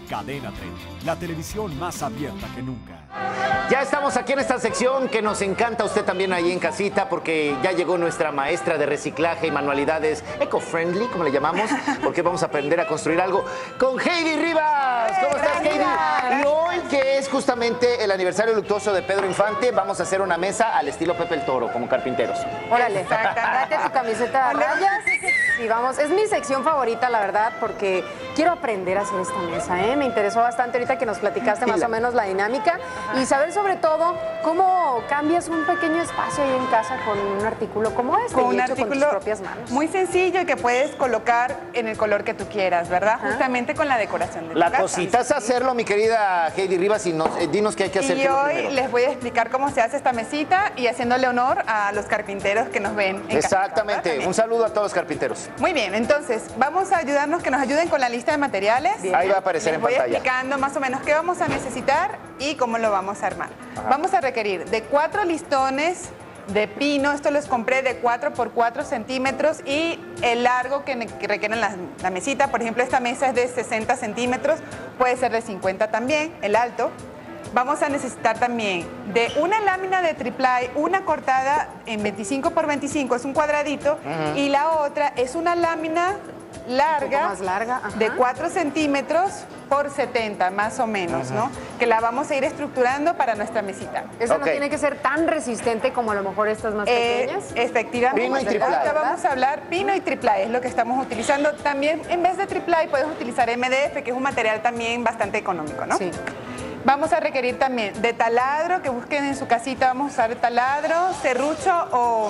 Cadena 30, la televisión más abierta que nunca. Ya estamos aquí en esta sección que nos encanta a usted también ahí en casita, porque ya llegó nuestra maestra de reciclaje y manualidades eco-friendly, como le llamamos, porque vamos a aprender a construir algo con Heidi Rivas. ¿Cómo estás, Heidi? Y hoy, que es justamente el aniversario luctuoso de Pedro Infante, vamos a hacer una mesa al estilo Pepe el Toro, como carpinteros. Órale, date tu camiseta de rayas y vamos. Es mi sección favorita, la verdad, porque quiero aprender a hacer esta mesa, ¿eh? Me interesó bastante ahorita que nos platicaste más o menos la dinámica y saber sobre todo cómo cambias un pequeño espacio ahí en casa con un artículo como este, con un hecho artículo con tus propias manos. Muy sencillo y que puedes colocar en el color que tú quieras, ¿verdad? Justamente con la decoración de tu La casa. cosita es hacerlo, mi querida Heidi Rivas, y dinos qué hay que hacer. Y hoy les voy a explicar cómo se hace esta mesita y haciéndole honor a los carpinteros que nos ven en Exactamente. casita, Un saludo a todos los carpinteros. Muy bien, entonces vamos a ayudarnos, que nos ayuden con la lista de materiales. Bien. Ahí va a aparecer en pantalla. Voy explicando más o menos qué vamos a necesitar y cómo lo vamos a armar. Vamos a requerir de 4 listones de pino. Esto los compré de 4 por 4 centímetros y el largo que requieren la mesita. Por ejemplo, esta mesa es de 60 centímetros, puede ser de 50 también, el alto. Vamos a necesitar también de una lámina de triplay, una cortada en 25 por 25, es un cuadradito, y la otra es una lámina larga, más larga, de 4 centímetros por 70, más o menos, ¿no? Que la vamos a ir estructurando para nuestra mesita. Eso no tiene que ser tan resistente como a lo mejor estas más pequeñas. Efectivamente. Pino y triplay. Ahora vamos a hablar pino y triplay, es lo que estamos utilizando. También, en vez de triplay, puedes utilizar MDF, que es un material también bastante económico, ¿no? Sí. Vamos a requerir también de taladro, que busquen en su casita, vamos a usar taladro, serrucho o...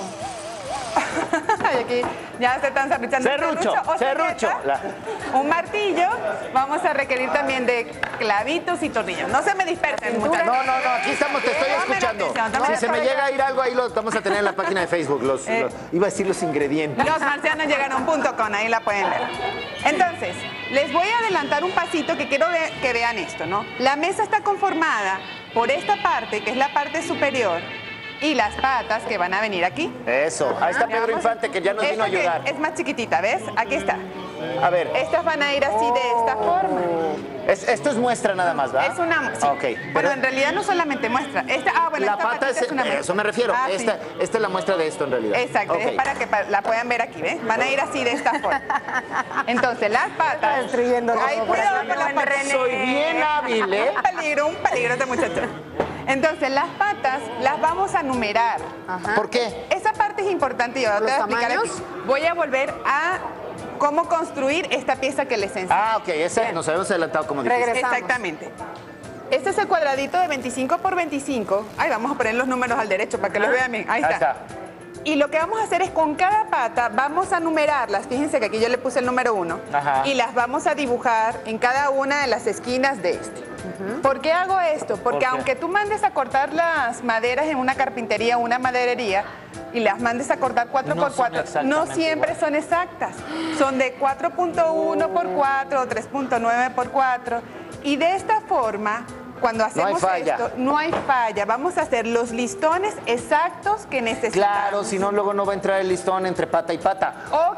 Ay, aquí ya se están serruchando. Serrucho. Un martillo. Vamos a requerir también de clavitos y tornillos. No se me dispersen, muchachos. No, aquí estamos, te estoy escuchando. Si se me llega a ir algo, ahí lo vamos a tener en la página de Facebook. Iba a decir los ingredientes. Los marcianos llegaron .com, ahí la pueden ver. Entonces, les voy a adelantar un pasito que quiero que vean esto, ¿no? La mesa está conformada por esta parte, que es la parte superior, y las patas que van a venir aquí. Eso, ahí está Pedro Infante, que ya nos vino a ayudar. Es más chiquitita, ¿ves? Aquí está. A ver. Estas van a ir así de esta forma. Esto es muestra nada más, ¿verdad? Es una muestra. Ok. Bueno, en realidad no solamente muestra. La esta pata es una muestra. eso me refiero. Ah, sí. Esta es la muestra de esto en realidad. Exacto, Okay. es para que la puedan ver aquí, ¿ves? Van a ir así de esta forma. Entonces, las patas. Ay, cuidado con las patas. Soy bien hábil, ¿eh? Un peligro este muchacho. Entonces, las patas las vamos a numerar. ¿Por qué? Esa parte es importante y yo te voy a explicar aquí. Voy a volver a cómo construir esta pieza que les enseñé. Ah, ok, esa nos habíamos adelantado como dijiste. Regresamos. Exactamente. Este es el cuadradito de 25 por 25. Ay, vamos a poner los números al derecho para que los vean bien. Ahí está. Y lo que vamos a hacer es con cada pata vamos a numerarlas. Fíjense que aquí yo le puse el número 1. Y las vamos a dibujar en cada una de las esquinas de este. ¿Por qué hago esto? Porque aunque tú mandes a cortar las maderas en una carpintería o una maderería y las mandes a cortar 4x4, no siempre son exactas. Son de 4.1 por 4 o 3.9 por 4. Y de esta forma, cuando hacemos esto, no hay falla. Vamos a hacer los listones exactos que necesitamos. Claro, si no, luego no va a entrar el listón entre pata y pata.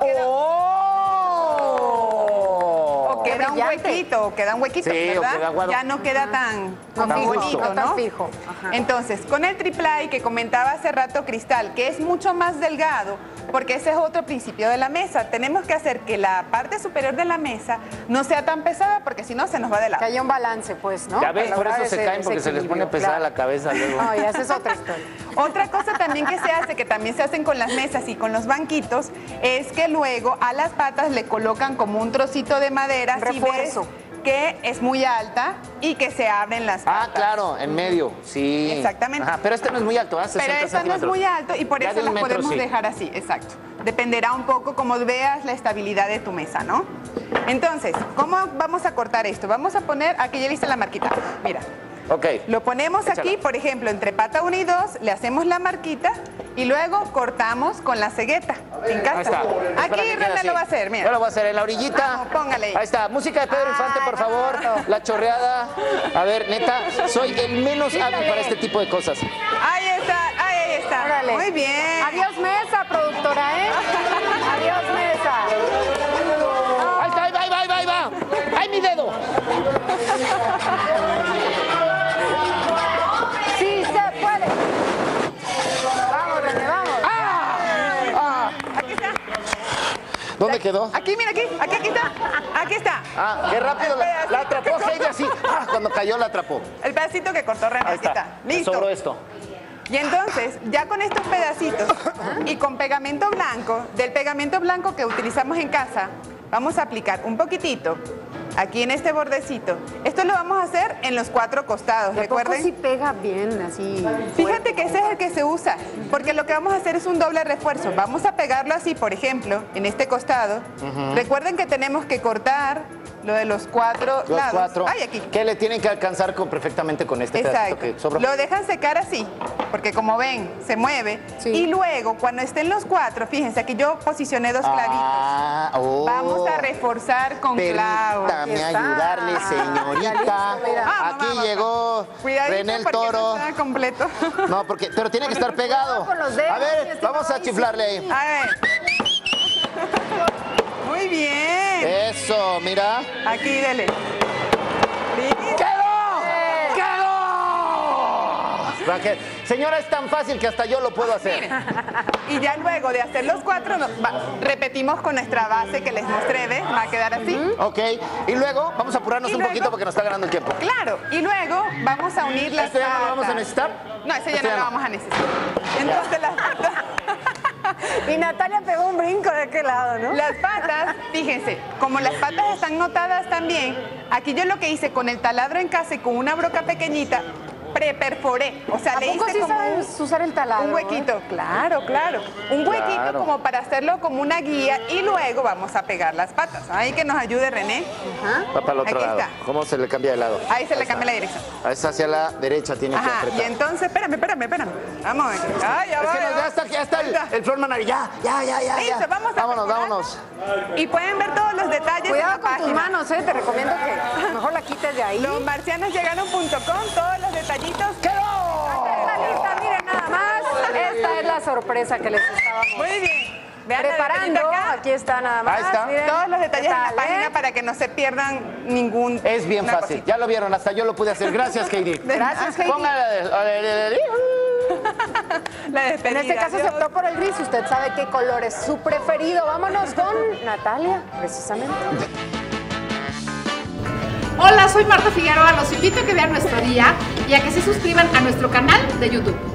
Queda un huequito, sí, ¿verdad? Ya no queda tan bonito, tan fijo. Entonces, con el triplay que comentaba hace rato Cristal, que es mucho más delgado, porque ese es otro principio de la mesa. Tenemos que hacer que la parte superior de la mesa no sea tan pesada, porque si no se nos va de lado. Que haya un balance, pues, ¿no? Ya ves, por eso se caen, porque se les pone pesada la cabeza luego. No, y esa es otra historia. Otra cosa también que se hace, que también se hacen con las mesas y con los banquitos, es que luego a las patas le colocan como un trocito de madera, si ves que es muy alta y que se abren las patas. Ah, claro, en medio, sí. Exactamente. Ajá, pero este no es muy alto, ¿ah? 60 Pero esto no es muy alto y por eso las podemos dejar así, exacto. Dependerá un poco como veas la estabilidad de tu mesa, ¿no? Entonces, ¿cómo vamos a cortar esto? Vamos a poner, aquí ya viste la marquita, mira. Ok. Lo ponemos aquí, por ejemplo, entre pata 1 y 2, le hacemos la marquita y luego cortamos con la cegueta. En casa. Ahí está. Aquí René lo va a hacer, mira. Yo lo voy a hacer en la orillita. Vamos, póngale ahí. Ahí está. Música de Pedro Infante, por favor. La chorreada. A ver, neta, soy el menos hábil para este tipo de cosas. Ahí está. Órale. Muy bien. Adiós mesa, productora, ¿eh? Adiós mesa. Ahí está, ahí va. ¡Ay, mi dedo! Sí se puede. Vamos, René, vamos. Aquí está. ¿Dónde quedó? Aquí, mira, aquí está. Aquí está. Ah, qué rápido la atrapó Heidi así. Cuando cayó la atrapó. El pedacito que cortó René, Ahí aquí está. Me Listo. sobró esto. Y entonces, ya con estos pedacitos y con pegamento blanco, del pegamento blanco que utilizamos en casa, vamos a aplicar un poquitito aquí en este bordecito. Esto lo vamos a hacer en los 4 costados, ¿De poco recuerden. sí pega bien, así? Fíjate que ese es el que se usa, porque lo que vamos a hacer es un doble refuerzo. Vamos a pegarlo así, por ejemplo, en este costado. Recuerden que tenemos que cortar lo de los 4 Los lados. 4. Ay, aquí. Que le tienen que alcanzar perfectamente con este pedacito Exacto. que sobró. Lo dejan secar así, porque como ven, se mueve. Sí. Y luego, cuando estén los 4, fíjense, aquí yo posicioné 2 clavitos. Vamos a reforzar con clavos. Permítame Aquí está. ayudarle, señorita. listo, mira. Aquí Mamá. llegó Cuidadito René el porque Toro. no está completo. No, pero tiene que estar pegado. con los dedos, A ver, estimado vamos a Easy. chiflarle ahí. A ver. Muy bien. Eso, mira. Aquí, dele. Listo. ¡Quedó! ¡Quedó! Raquel, señora, es tan fácil que hasta yo lo puedo hacer. Y ya luego de hacer los 4, repetimos con nuestra base que les mostré, ¿ves? Va a quedar así. Ok, y luego vamos a apurarnos Y un luego- poquito porque nos está ganando el tiempo. Claro, y luego vamos a unir las ¿Este ya no patas. lo vamos a necesitar? No, ese ya Este no ya lo no. vamos a necesitar. Entonces las patas, Y Natalia pegó un brinco de aquel lado, ¿no? las patas, fíjense, como las patas están notadas también, aquí yo lo que hice con el taladro en casa y con una broca pequeñita, preperforé. O sea, ¿A le poco hice sí como sabes usar el taladro? un huequito, claro, claro. Un huequito Claro. como para hacerlo como una guía y luego vamos a pegar las patas. Ahí que nos ayude René. Va para el otro Aquí lado. está. ¿Cómo se le cambia de lado? Ahí se le cambia la dirección. Es hacia la derecha, tiene que Ajá, y apretar. entonces, espérame. Vamos a ver. Ay, ya Es va, que ya va. ya está el floorman ahí. Ya. Listo, vámonos, Vámonos. Y pueden ver todos los detalles en Cuidado la con tus página. manos, te recomiendo que mejor la quites de ahí. Losmarcianosllegaron.com, todos los detallitos. ¡Quedó! Está lista, miren nada más. Esta es la sorpresa que les estábamos Muy bien. Vean el preparando. detallito acá. Aquí está nada más. Ahí está. Miren. Todos los detalles en la ¿Qué tal, página para que no se pierdan ningún. Es bien una fácil. cosita. Ya lo vieron, hasta yo lo pude hacer. Gracias, Heidi. Gracias, Heidi. Póngale. La En despedida. este caso se Adiós. optó por el gris. Usted sabe qué color es su preferido. Vámonos con Natalia, precisamente. Hola, soy Marta Figueroa. Los invito a que vean nuestro día y a que se suscriban a nuestro canal de YouTube.